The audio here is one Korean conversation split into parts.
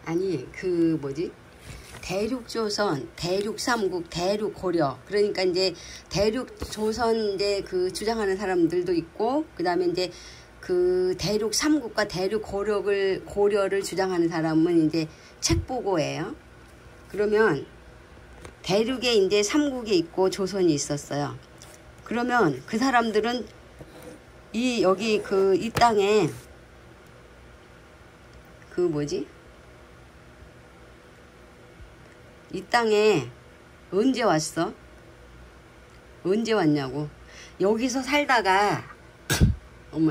아니 그 뭐지? 대륙조선, 대륙삼국, 대륙고려. 그러니까 이제 대륙조선 이제 그 주장하는 사람들도 있고, 그 다음에 이제 그 대륙삼국과 대륙고려를 주장하는 사람은 이제 책보고예요. 그러면 대륙에 이제 삼국이 있고 조선이 있었어요. 그러면 그 사람들은 여기 이 땅에 그 뭐지? 이 땅에 언제 왔어? 언제 왔냐고. 여기서 살다가 어머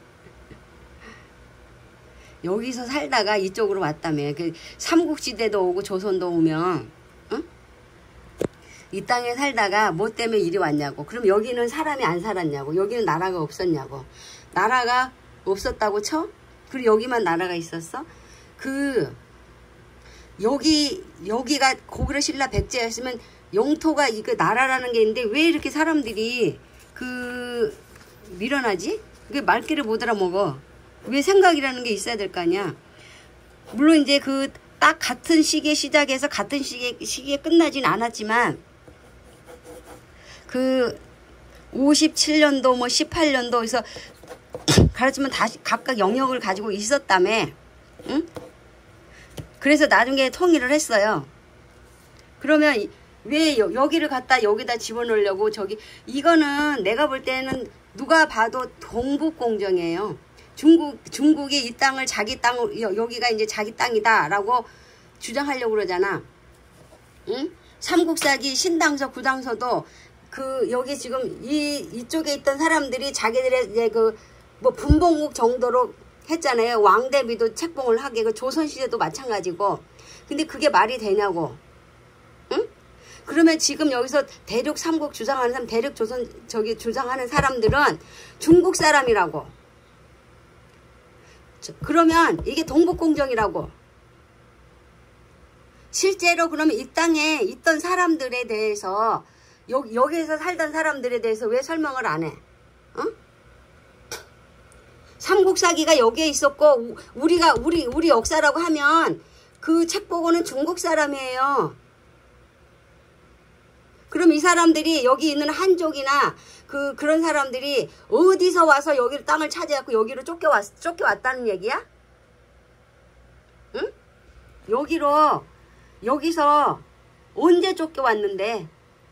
여기서 살다가 이쪽으로 왔다며. 그 삼국시대도 오고 조선도 오면 응? 이 땅에 살다가 뭐 때문에 이리 왔냐고. 그럼 여기는 사람이 안 살았냐고. 여기는 나라가 없었냐고. 나라가 없었다고 쳐? 그리고 여기만 나라가 있었어? 여기가 고구려 신라 백제였으면 영토가 이거 나라라는 게 있는데 왜 이렇게 사람들이 밀어나지? 그게 말귀를 못 알아먹어. 왜 생각이라는 게 있어야 될 거 아니야. 물론 이제 딱 같은 시기에 시작해서 같은 시기에 끝나진 않았지만 57년도 뭐 18년도에서 가르치면 다시 각각 영역을 가지고 있었다며. 응? 그래서 나중에 통일을 했어요. 그러면 왜 여기를 갖다 여기다 집어넣으려고 이거는 내가 볼 때는 누가 봐도 동북공정이에요. 중국이 이 땅을 자기 땅, 여기가 이제 자기 땅이다라고 주장하려고 그러잖아. 응? 삼국사기 신당서, 구당서도 여기 지금 이쪽에 있던 사람들이 자기들의 이제 뭐 분봉국 정도로 했잖아요. 왕대비도 책봉을 하게. 조선시대도 마찬가지고. 근데 그게 말이 되냐고. 응? 그러면 지금 여기서 대륙 삼국 주장하는 사람, 대륙 조선 주장하는 사람들은 중국 사람이라고. 그러면 이게 동북공정이라고. 실제로 그러면 이 땅에 있던 사람들에 대해서 여기에서 살던 사람들에 대해서 왜 설명을 안 해? 어? 삼국사기가 여기에 있었고 우리 역사라고 하면 그 책보고는 중국 사람이에요. 그럼 이 사람들이 여기 있는 한족이나 그런 사람들이 어디서 와서 여기를 땅을 차지하고 여기로 쫓겨왔다는 얘기야? 응? 여기서 언제 쫓겨왔는데?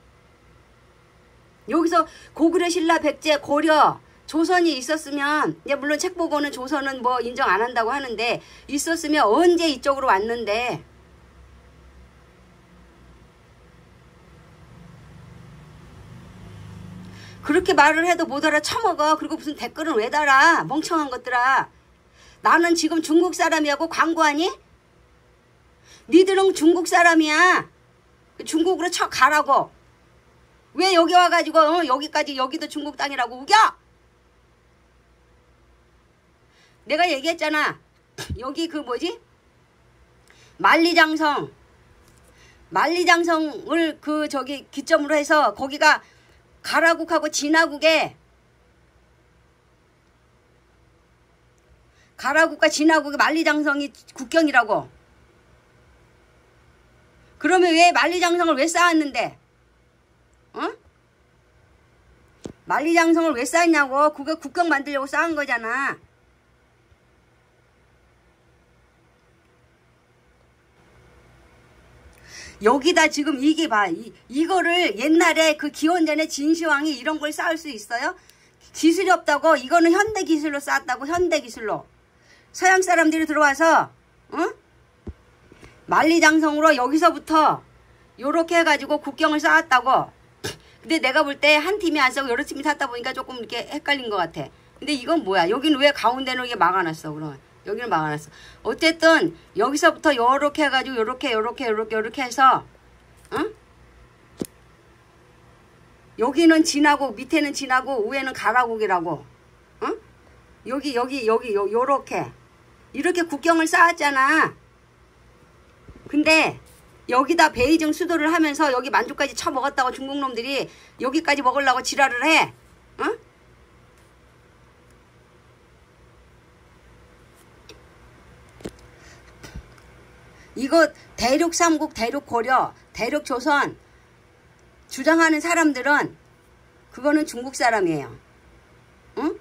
여기서 고구려 신라 백제 고려 조선이 있었으면, 이제 물론 책보고는 조선은 뭐 인정 안 한다고 하는데, 있었으면 언제 이쪽으로 왔는데. 그렇게 말을 해도 못 알아 처먹어. 그리고 무슨 댓글은 왜 달아? 멍청한 것들아. 나는 지금 중국 사람이라고 광고하니? 니들은 중국 사람이야. 중국으로 쳐 가라고. 왜 여기 와가지고 여기까지 여기도 중국 땅이라고 우겨? 내가 얘기했잖아. 여기 만리장성을 기점으로 해서 거기가 가라국하고 진화국에 가라국과 진화국의 만리장성이 국경이라고. 그러면 왜 만리장성을 왜 쌓았는데? 어? 만리장성을 왜 쌓았냐고. 그게 국경 만들려고 쌓은 거잖아. 여기다 지금 이게 봐. 이거를 옛날에 기원전에 진시황이 이런 걸 쌓을 수 있어요? 기술이 없다고. 이거는 현대 기술로 쌓았다고. 현대 기술로. 서양 사람들이 들어와서 만리장성으로 여기서부터 요렇게 해가지고 국경을 쌓았다고. 근데 내가 볼 때 한 팀이 안 싸고 여러 팀이 샀다 보니까 조금 이렇게 헷갈린 것 같아. 근데 이건 뭐야? 여기는 왜 가운데는 이게 막아놨어? 그러면 여기는 막아놨어. 어쨌든 여기서부터 요렇게 해가지고 요렇게 해서 여기는 진하고 밑에는 진하고 위에는 가라국이라고. 여기 요렇게 이렇게 국경을 쌓았잖아. 근데 여기다 베이징 수도를 하면서 여기 만주까지 쳐먹었다고 중국 놈들이 여기까지 먹으려고 지랄을 해. 이거 대륙 삼국, 대륙 고려, 대륙 조선 주장하는 사람들은 그거는 중국 사람이에요. 응?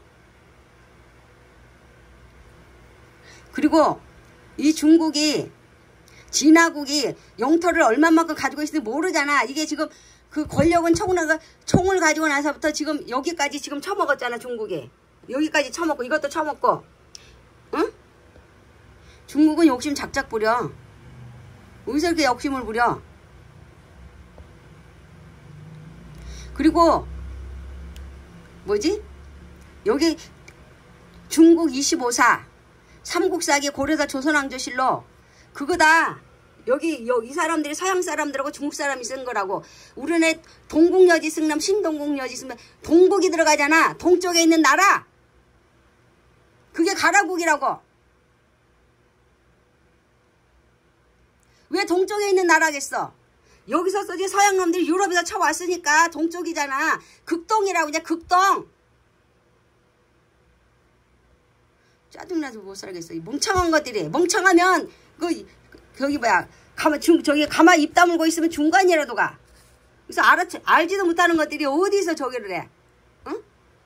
그리고 이 중국이 진화국이 영토를 얼마만큼 가지고 있을지 모르잖아. 이게 지금 그 권력은 총을 가지고 나서부터 지금 여기까지 지금 처먹었잖아. 중국이 여기까지 처먹고 이것도 처먹고. 응? 중국은 욕심 작작 부려. 어디서 이렇게 욕심을 부려? 그리고 뭐지? 여기 중국 25사 삼국사기 고려사 조선왕조실록 그거다. 여기 이 사람들이 서양 사람들하고 중국 사람이 쓴 거라고. 우리네 동국여지 승남 신동국여지 승남 동국이 들어가잖아. 동쪽에 있는 나라. 그게 가라국이라고. 왜 동쪽에 있는 나라겠어? 여기서 써지 서양 놈들이 유럽에서 쳐왔으니까 동쪽이잖아. 극동이라고 이제 극동. 짜증나서 못 살겠어. 이 멍청한 것들이. 멍청하면 저기 뭐야 저기 가만 입 다물고 있으면 중간이라도 가. 그래서 알지도 못하는 것들이 어디서 저기를 해. 응?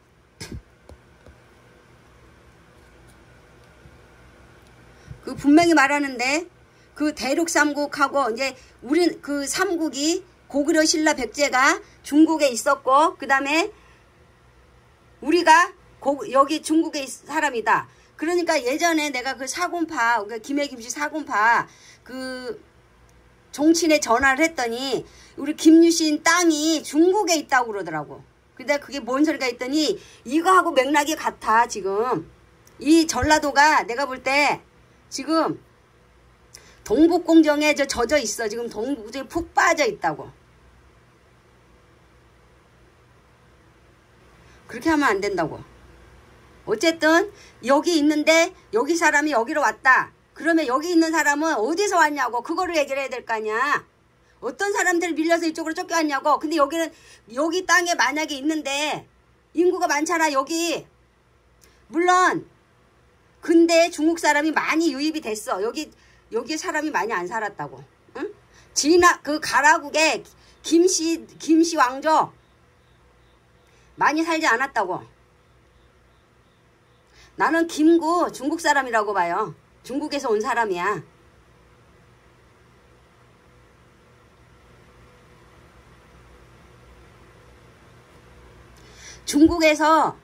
그 분명히 말하는데 그 대륙 삼국하고 이제 우린 그 삼국이 고구려 신라 백제가 중국에 있었고 그 다음에 우리가 여기 중국에 사람이다. 그러니까 예전에 내가 그 사군파 김해김씨 사군파 그 종친에 전화를 했더니 우리 김유신 땅이 중국에 있다고 그러더라고. 근데 그게 뭔 소리가 있더니 이거하고 맥락이 같아. 지금 이 전라도가 내가 볼 때 지금 동북공정에 젖어 있어. 지금 동북공정에 푹 빠져 있다고. 그렇게 하면 안 된다고. 어쨌든 여기 있는데 여기 사람이 여기로 왔다. 그러면 여기 있는 사람은 어디서 왔냐고. 그거를 얘기를 해야 될 거 아니야. 어떤 사람들 밀려서 이쪽으로 쫓겨왔냐고. 근데 여기는 여기 땅에 만약에 있는데 인구가 많잖아. 여기. 물론 근데 중국 사람이 많이 유입이 됐어. 여기 사람이 많이 안 살았다고. 응? 그 가라국에 김씨 왕조 많이 살지 않았다고. 나는 김구 중국 사람이라고 봐요. 중국에서 온 사람이야. 중국에서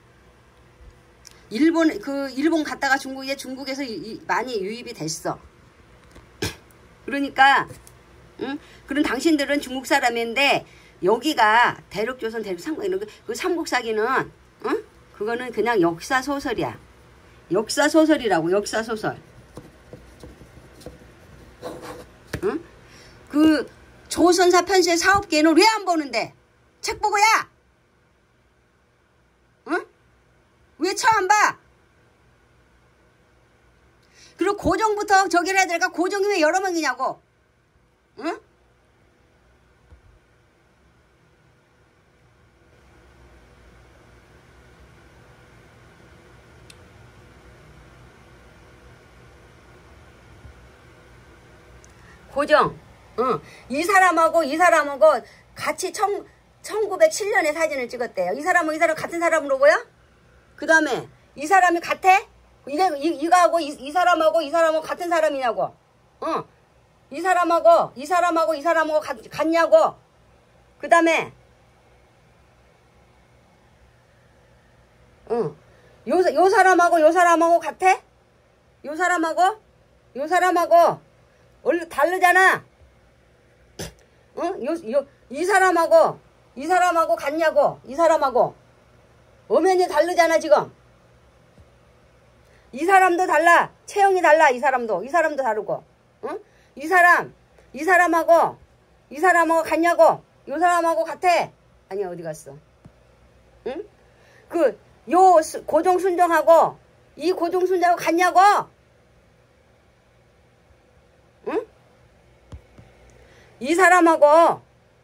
일본 갔다가 중국에서 많이 유입이 됐어. 그러니까 응? 그런 당신들은 중국 사람인데 여기가 대륙조선 대륙삼국 그 삼국사기는 응? 그거는 그냥 역사소설이야. 역사소설이라고. 역사소설. 응? 그 조선사 편시의 사업계는 왜 안 보는데? 책 보고야. 응? 왜 쳐 안 봐? 그리고 고종부터 저기를 해야 될까? 고종이 왜 여러 명이냐고. 응? 고종. 응. 이 사람하고 같이 1907년에 사진을 찍었대요. 이 사람 같은 사람으로 보여? 그 다음에 이 사람이 같아? 이거하고 이 사람하고 같은 사람이냐고. 응. 이 사람하고 같냐고. 그 다음에 응. 요 사람하고 같아? 요 사람하고 원래 다르잖아. 응? 이 사람하고 같냐고. 이 사람하고 엄연히 다르잖아 지금. 이 사람도 달라. 체형이 달라. 이 사람도 다르고. 응? 이 사람하고 같냐고. 요 사람하고 같아. 아니 어디 갔어? 응? 고종순정하고 이 고종순정하고 같냐고. 응? 이 사람하고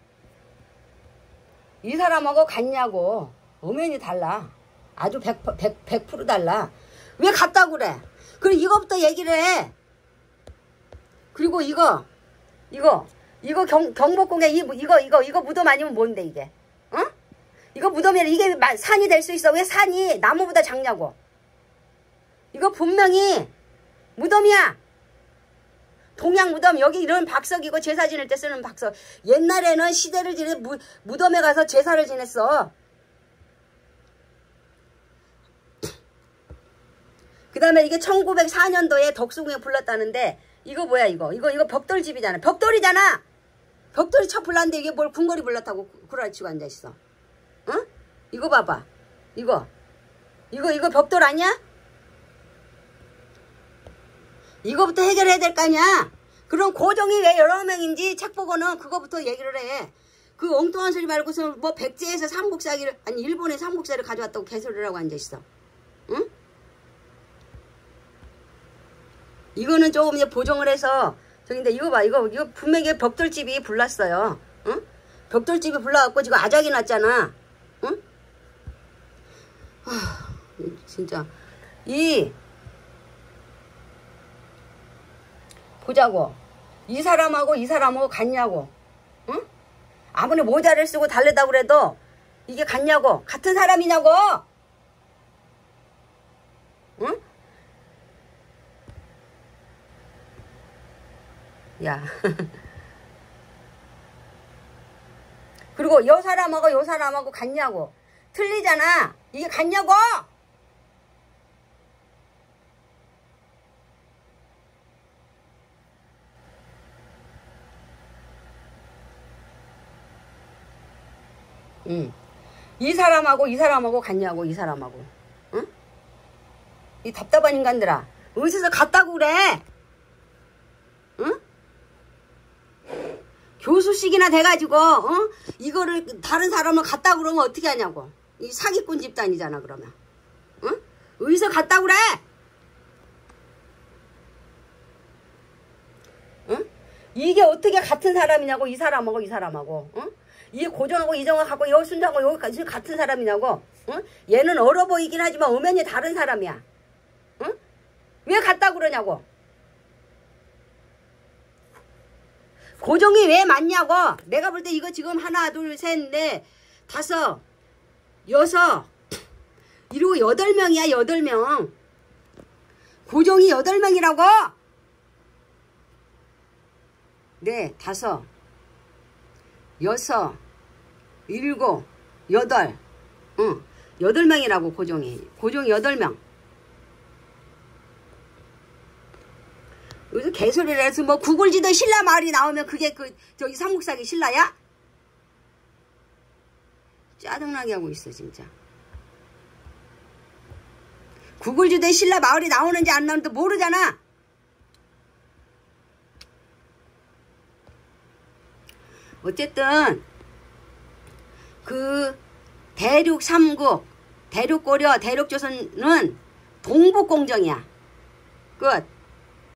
같냐고. 엄연히 달라. 아주 100% 달라. 왜 같다고 그래? 그럼 이거부터 얘기를 해. 그리고 이거 경복궁에 이거 무덤 아니면 뭔데 이게? 어? 이거 무덤이라 이게 산이 될 수 있어. 왜 산이 나무보다 작냐고. 이거 분명히 무덤이야. 동양 무덤. 여기 이런 박석이고 제사 지낼 때 쓰는 박석. 옛날에는 시대를 지내 무덤에 가서 제사를 지냈어. 그 다음에 이게 1904년도에 덕수궁에 불렀다는데 이거 뭐야 이거 벽돌집이잖아. 벽돌이잖아. 벽돌이 쳐 불렀는데 이게 뭘 궁궐이 불렀다고 구라치고 앉아있어. 어? 이거 봐봐. 이거 벽돌 아니야? 이거부터 해결해야 될 거 아니야. 그럼 고종이 왜 여러 명인지 책 보고는 그거부터 얘기를 해. 그 엉뚱한 소리 말고서 뭐 백제에서 삼국사기를 아니 일본의 삼국사를 가져왔다고 개소리를 하고 앉아있어. 응? 이거는 조금 이제 보정을 해서 저긴데 이거 봐. 이거 분명히 벽돌집이 불났어요. 응? 벽돌집이 불나갖고 지금 아작이 났잖아. 응? 진짜 보자고. 이 사람하고 같냐고. 응? 아무리 모자를 쓰고 달래다 그래도 이게 같냐고. 같은 사람이냐고. 응? 야. 그리고 요 사람하고 같냐고. 틀리잖아. 이게 같냐고. 이 사람하고 같냐고. 이 사람하고. 응? 이 답답한 인간들아. 어디서 같다고 그래. 응? 교수식이나 돼가지고 이거를 다른 사람을 같다고 그러면 어떻게 하냐고. 이 사기꾼 집단이잖아 그러면. 응? 어디서 같다고 그래. 응? 이게 어떻게 같은 사람이냐고. 이 사람하고 응? 이 고전하고 이정하고 여 순정하고 여기까지 같은 사람이냐고. 응? 얘는 얼어 보이긴 하지만 엄연히 다른 사람이야. 응? 왜 같다고 그러냐고. 고종이 왜 맞냐고. 내가 볼 때 이거 지금 하나 둘 셋 넷 다섯 여섯 이러고 8명이야. 8명. 고종이 8명이라고. 네, 5 6 7 8 응. 8명이라고 고종이 8명. 여기서 개소리를 해서 뭐 구글지도 신라 마을이 나오면 그게 저기 삼국사기 신라야? 짜증나게 하고 있어 진짜. 구글지도에 신라 마을이 나오는지 안 나오는지 모르잖아. 어쨌든 그 대륙 삼국, 대륙 고려, 대륙 조선은 동북공정이야. 끝.